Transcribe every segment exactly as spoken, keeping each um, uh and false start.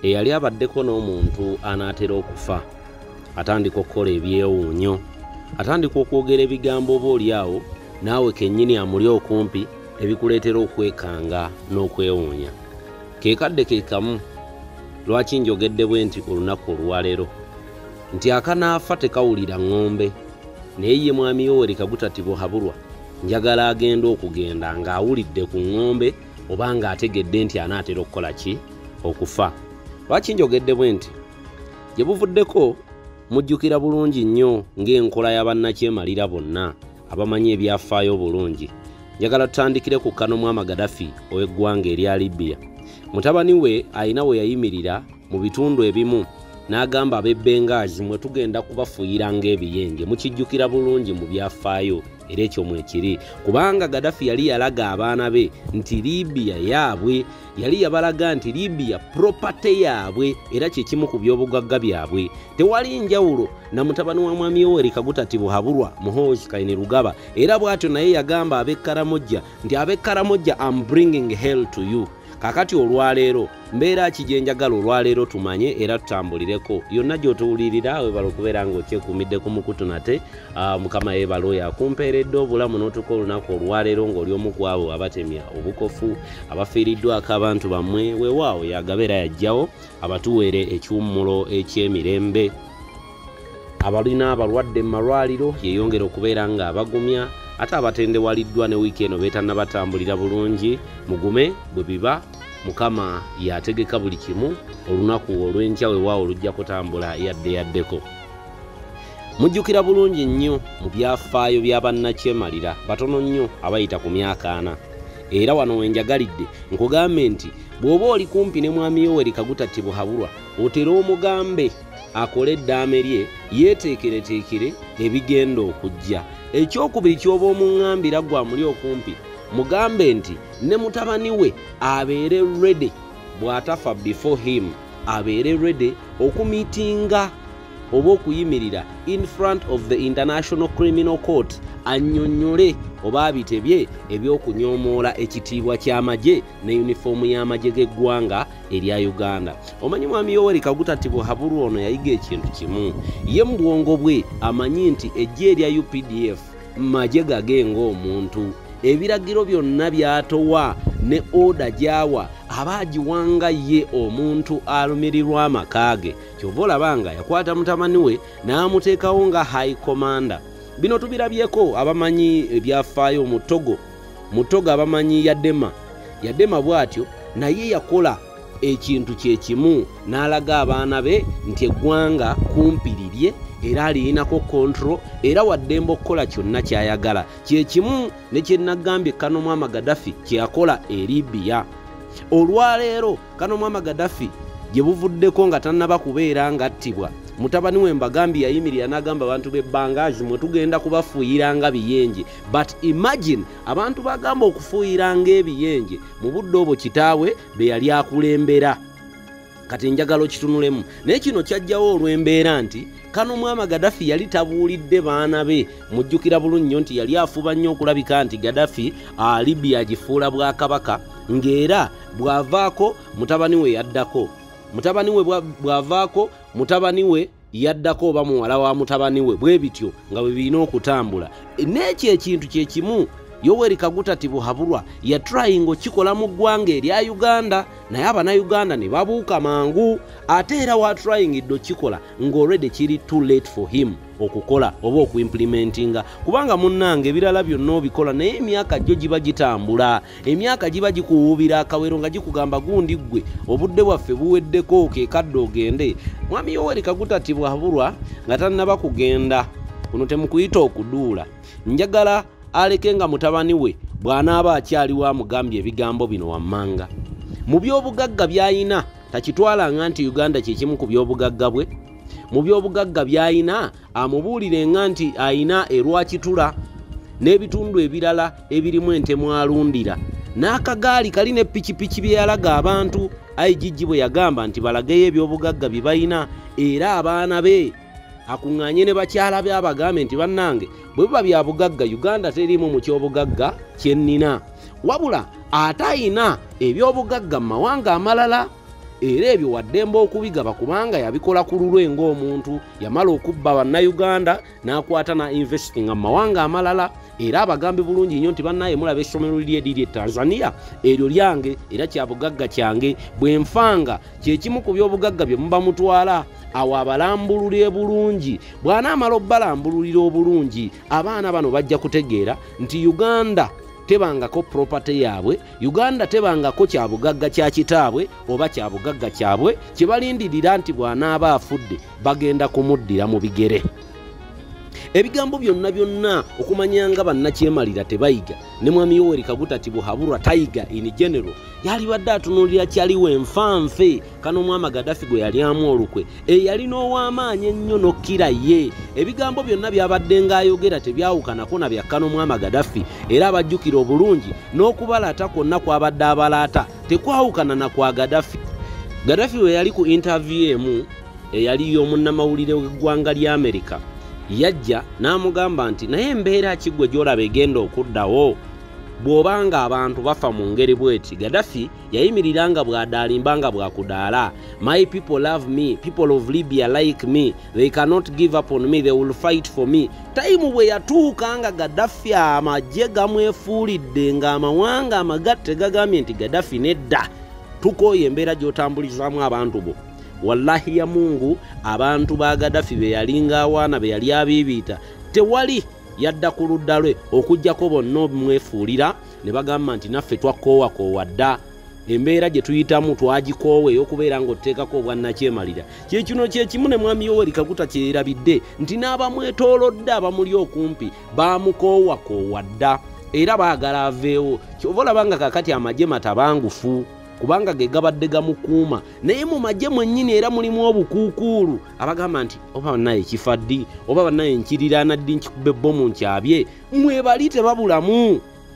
eyali abaddeko n'omuntu anaatera okufa atandika okukola ebyewuunyo atandika okwogera ebigambo oba oliawo naawe kennyini amuli okumpi ebikuleetera okwekanga n'okwewuunya. Ke kadde ke kamu lwaki njogedde bwe nti olunaku olwaleero nti akanaafa tekawulira ng'ombe, naye ye mwami Yoweri Kaguta Tibuhaburwa njagala agenda okugenda ng'awulidde ku ng'ombe oba ng'ategedde nti anaatera okukola ki? Okufa. Lwaki njogedde bwe nti gye buvuddeko mujjukira bulungi nnyo ng'enkola y'abannakyemalira bonna abamanyi ebyafaayo bulungi. Njagala tutandikire ku Kanomwama Gaddafi ow'eggwanga erya Libya. Mutabani we ayina we yayimirira mu bitundu ebimu n'agamba ab'e Benghazi mwe tugenda kubafuuyira ng'ebiyenje. Mukijjukira bulungi mu byafaayo era ekyo mwekiri, kubanga Gaddafi yali yalaga abaana be nti Libya yaabwe, yali yabalaga nti Libya property yaabwe era kyekimu ku byobugagga byabwe. Tewali njawulo na mutabani wa mwami Yoweri Kaguta Tibuhaburwa Muhoozi Kainerugaba, era bw'atyo naye yagamba ab'e Karamojja nti ab'e Karamojja I'm bringing hell to you. Kakati olwaleero mbeera ki gye njagala olwaleero tumanye era tutambulireko yonna gy'otuwulirira webala okubeera ng'okyekuumidde ku mukutu nate. Uh, Mukama yeebala oyo akumpeeredde obulamu n'otuka olunaku olwaleero ng'oli omu ku abo abatemya obukofu abafiiriddwako abantu bammwe. Weewaawo yagabeera yajjawo abatuweere ekiwummulo eky'emirembe. Abalina abalwadde mu malwaliro yeeyongera okubeera ng'abagumya, ate abatendewaliddwa ne wiiki eno beetannabatambulira bulungi. Mugume bwe biba Mukama yategeka buli kimu, olunaku olw'enkya weewaawo lujja kutambula yadde yaddeko. Mujjukira bulungi nnyo mu byafaayo by'abannakyemalira batono nnyo abayita ku myaka ana. Era wano wenjagalidde nkugambe nti bw'oba oli kumpi ne mwami Yoweri Kaguta Tibuhaburwa otera omugambe akole eddaame lye yeeteekereteekere ebigenda okujja. Ekyokubiri ky'oba omuŋŋambira gwa muli okumpi mugambe nti ne mutabani we abeere ready bw'atafa before him, abeere ready okumiitinga oba okuyimirira in front of the International Criminal Court annyonnyole oba abitebye ebyokunyoomoola ekitiibwa ky'amagye ne yunifoomu y'amagye g'eggwanga erya Uganda. Omanyi mwami Yoweri Kaguta Tibuhaburwa ono yayiga ekintu kimu, ye mu bwongo bwe amanyi nti eggye erya U P D F magye gage ng'omuntu. Ebiragiro byonna byatowa ne oda gyawa abaagiwanga ye omuntu alumirirwa amaka ge. Kyova olabanga yakwata mutabani we n'amuteekawo nga high commander. Bino tubirabyeko abamanyi ebyafaayo mu Togo. Mu Togo abamanyi Yadema. Yadema bw'atyo naye yakola ekintu kye kimu n'alaga abaana be nti eggwanga kumpirirye era alinako control era waddemba okukola kyonna kyayagala. Kye kimu ne kye nagambye Kanomwama Gaddafi kye yakola e Libya. Olwaleero Kanomwama Gaddafi gye buvuddeko nga tannaba kubeera ngattibwa, mutabani we mbagambye yayimirira n'agamba abantu b'e Benghazi mwe tugenda kubafuuyira nga biyenje. But imagine abantu bagamba okufuuyira ng'ebiyenje mu budde obwo kitaawe be yali akulembera. Kati njagalo kitunulemu naye kino kyajjawo olw'embeera nti Kanomwama Gaddafi yali tabuulidde baana be. Mujjukira bulungi nnyo nti yali afuba nnyo okulabika nti Gaddafi a Libya agifuula bwakabaka, ng'era bw'avaako mutabani we yaddako. Mutabani we bw'avaako mutabani we yaddako oba muwala wa mutabani we, bwe bityo nga bwe birina okutambula. N'ekyo ekintu kye kimu Yoweri Kaguta Tibuhaburwa ya trying okikola mu ggwanga erya Uganda, naye abannayuganda ne babuuka mangu. Ate era wa trying iddo kikola ng'already kiri too late for him okukola oba okuimplementinga, kubanga munnange ebirala byonna obikola naye emyaka gyo giba gitambula. Emyaka giba gikuwuubira akawero nga gikugamba gundi ggwe obudde bwaffe buweddeko ke kadde ogende. Mwami Yoweri Kaguta Tibuhaburwa nga tannaba kugenda kuno temukuyita okuduula, njagala aleke nga mutabani we bw'anaaba akyaliwo amugambye ebigambo bino wammanga. Mu byobugagga by'ayina takitwalanga nti Uganda kye kimu ku byobugagga bwe. Mu byobugagga by'ayina amubuulirenga nti ayina erwakitula n'ebitundu ebirala ebirimu entemu alundira, n'akagaali kali ne pikipiki bye yalaga abantu. I G G bwe yagamba nti balageyo ebyobugagga bye bayina, era abaana be akuŋŋaanye ne bakyala be abagambe nti bannange bwe biba bya bugagga Uganda terimu mu kyobugagga kye nnina, wabula ate ayina ebyobugagga mu mawanga amalala. era ebyo waddemba okubigaba kubanga yabikola ku lulwe ng'omuntu yamala okubba bannayuganda n'akwata na investinga mu mawanga amalala era abagambe bulungi nnyo nti bannaye mulaba essomero liri eriri e Tanzania eryo lyange era kya bugagga kyange bwe nfanga kyekimu ku by'obugagga bye muba mutwala awo abalambulule bulungi bw'anaamala obbalambululira obulungi abaana bano bajja kutegeera nti Uganda tebangako property yaabwe, Uganda tebangako kya bugagga kya kitaabwe oba kya bugagga kyabwe kye balindirira nti bw'anaaba afudde bagenda kumuddira mu bigere. Ebigambo byonna byonna okumanyanga bannakyemalira tebayiga ne mwami Yoweri Kaguta Tibuhaburwa tayiga in general yali badde atunuulira kyaliwo enfanfe kano mwama Gaddafi gwe yali amu olukwe eyali n'ow'amaanyi ennyo nokkira ye. Ebigambo byonna byabadde ng'ayogera tebyawukanako na bya kano mwama Gaddafi era abajjukira obulungi n'okubalaata kwonna kwabadde abalaata tekwawukana na kwa Gaddafi. Gaddafi we yali ku interview emu eyali y'omunnamawulire w'eggwanga lya Amerika yajja n'amugamba nti naye embeera kigwe gy'olaba egenda okuddawo bw'obanga abantu bafa mu ngeri bweti. Gaddafi yayimiriranga bw'adaalimbanga bwakudaala. My people love me, people of Libya like me, they cannot give up on me, they will fight for me. Tayimu bwe yatuukanga Gaddafi amagye gamwefuulidde ng'amawanga amagatte gagambye nti Gaddafi nedda tukooye embeera gy'otambulizaamu abantu bo. Wallahi ya Mungu abantu ba Gaddafi be yalinga awaana be yali abiibiita tewali yadda ku ludda lwe okujjako bonna mwefuulira ne bagamba nti naffe twakoowa koowa dda embeera gye tuyitamu twagikoowe okubeera ng'otteekako obwannakyemalira. Kyekino kyekimu ne mwami Yoweri Kaguta kyerabidde nti n'abamwetoolodde abamuli okumpi baamukoowa koowa dda era baagala aveewo. Kyova olabanga kakati amagye matabangufu kubanga ge gabadde gamukuuma naye mu magye mwennyini era mulimu obukuukuulu abagamba nti oba bannaye kifaddi oba bannaye nkiriraana ddi nkikubba ebbomu nkyabye mwebali tebabulamu.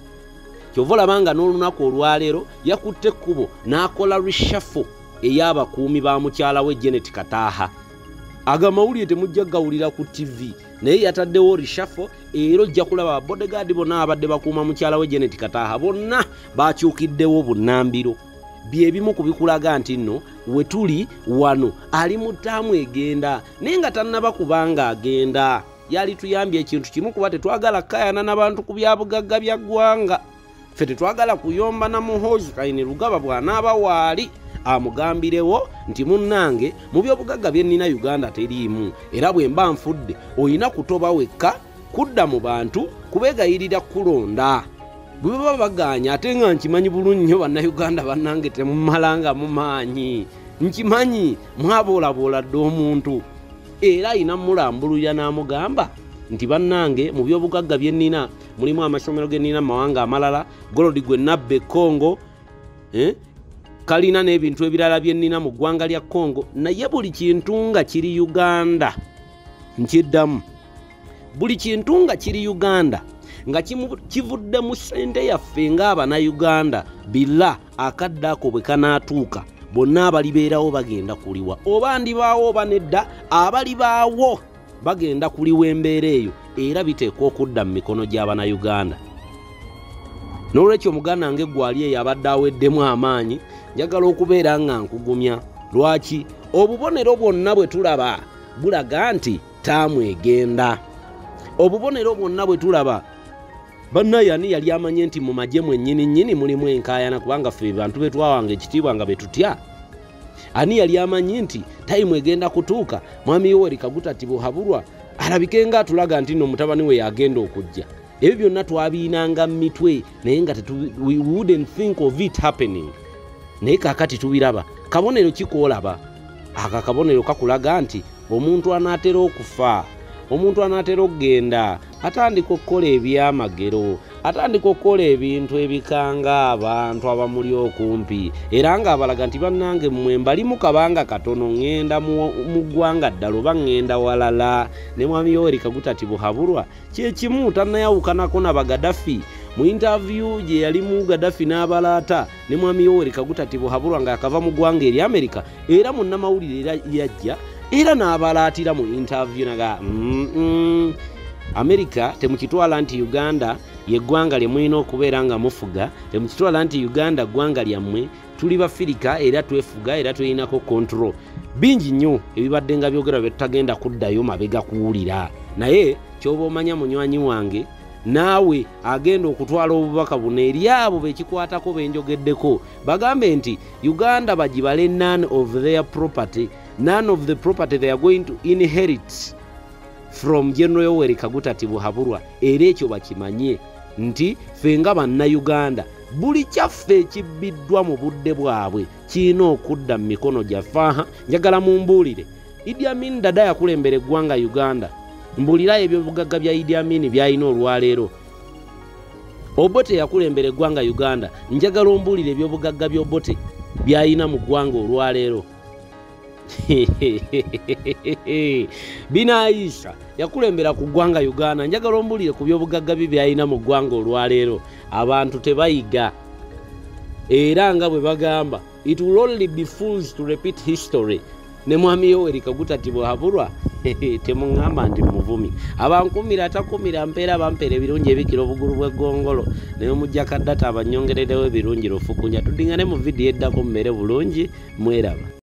Kyova olabanga n'olunaku olwaleero yakutte ekkubo n'akola reshuffle ey'abakuumi ba mukyala we Janet Kataaha. Agamawulire temujja gawulira ku T V naye yataddewo reshuffle era ojja kulaba bodyguard bonna abadde bakuuma mukyala we Janet Kataaha bonna bakyukiddewo bunnambiro. Byebimu kubikulaga nti nno we tuli wano ali mu ttaamu egenda naye nga tannaba kubanga agenda. Yali tuyambye ekintu kimu kuba tetwagala kayana n'abantu ku byabugagga bya ggwanga. Ffe tetwagala kuyomba na muhoozi Kayini Lugaba bw'anaaba waali amugambirewo nti munnange mu byobugagga bye nnina Uganda teriimu era bwe mba nfudde oyina kutoba wekka kudda mu bantu kubeegayirira kulonda. Bwe baba baganya ate nga nkimanyi bulungi nnyo bannayuganda bannange temumalanga mu maanyi nkimanyi mwaboolabooladde omuntu era ayina mulambululira n'amugamba nti bannange mu byobugagga bye nnina mulimu amasomero ge nnina mu mawanga amalala golodi gwe nabba e Congo eh? kalina n'ebintu ebirala bye nnina mu ggwanga lya Congo naye buli kintu nga kiri Uganda. Nkiddamu buli kintu nga kiri Uganda nga kivudde mu ssente yaffe ng'Abannayuganda billa akadde ako bwe kanaatuuka bonna abalibeerawo bagenda kuliwa oba ndibaawo oba nedda abalibaawo bagenda kuliwa embeera eyo era biteekwa okudda mu mikono gy'Abannayuganda. N'olwekyo muganda wange gwali eyo abadde aweddemu amaanyi njagala okubeera nga nkugumya. Lwaki? Obubonero bwonna bwe tulaba bulaga nti ttaamu egenda. Obubonero bwonna bwe tulaba bannaye ani yali amanye nti mu magye mwennyini nnyini mulimu enkaayana kubanga ffe bantu be twawanga ekitiibwa nga be tutya. Ani yali amanyi nti tayimu egenda kutuuka mwami Yoweri Kaguta Tibuhaburwa alabike nga atulaga nti nno mutabani we yagenda okujja. Ebyo byonna twabiinanga mu mitwe naye nga we wouldn't think of it happening. Naye kaakati tubiraba. Kabonero kikoolaba. Aka kabonero kakulaga nti omuntu anaatera okufa, omuntu anaatera okugenda atandika okukola ebyamagero, atandika okukola ebintu ebikanga abantu abamuli okumpi era ng'abalaga nti bannange mmwe mbali mu kabanga katono ŋŋenda mu ggwanga ddala oba ŋŋenda walala. Ne mwami Yoweri Kaguta Tibuhaburwa kyekimu tannayawukanako na Bagaddafi. Mu interview gye yali mu Gaddafi n'abalaata ne mwami Yoweri Kaguta Tibuhaburwa ng'akava mu ggwanga eri Amerika era munnamawulire yajja era n'abalaatira mu interview naga mm -mm. Amerika temukitwala nti Uganda ye ggwanga lye mulina okubeera nga mufuga temukitwala nti Uganda ggwanga lyammwe tuli bafirika era twefuga era tulinako control. Bingi nnyo ebibadde nga byogera bye tutagenda kuddayo mabega kuwulira, naye ky'oba omanya munywanyi wange naawe agenda okutwala obubaka buno eri abo bekikwatako benjogeddeko bagambe nti Uganda bagibale none of their property, none of the property they are going to inherit from General Yoweri Kaguta Tibuhaburwa. Era ekyo bakimanye nti ffe nga bannayuganda buli kyaffe ekibbiddwa mu budde bwabwe kirina okudda mu mikono gyaffe. Aha, njagala mumbuulire, Idi Amin Dada yakulembera eggwanga Uganda. Mbulira ebyobugagga bya Idi Amin byalina olwaleero. Obote yakulembera eggwanga Uganda. Njagala ombuulire ebyobugagga by'Obote byalina mu ggwanga olwaleero. Binaisha yakulembera ku ggwanga Uganda. Njagala ombuulire ku byobugagga bye byalina mu ggwanga olwaleero. Abantu tebayiga era nga bwe bagamba, it will only be fools to repeat history. Ne mwami Yoweri Kaguta Tibuhaburwa temuŋŋamba nti muvumi. Abankumira atakumira mpeera bampeera ebirungi ebikira obugulu bw'eggongolo naye omujja kaddata abannyongererewo ebirungi lufukunya. Tuddingane mu vidiyo eddako mmere bulungi, mweraba.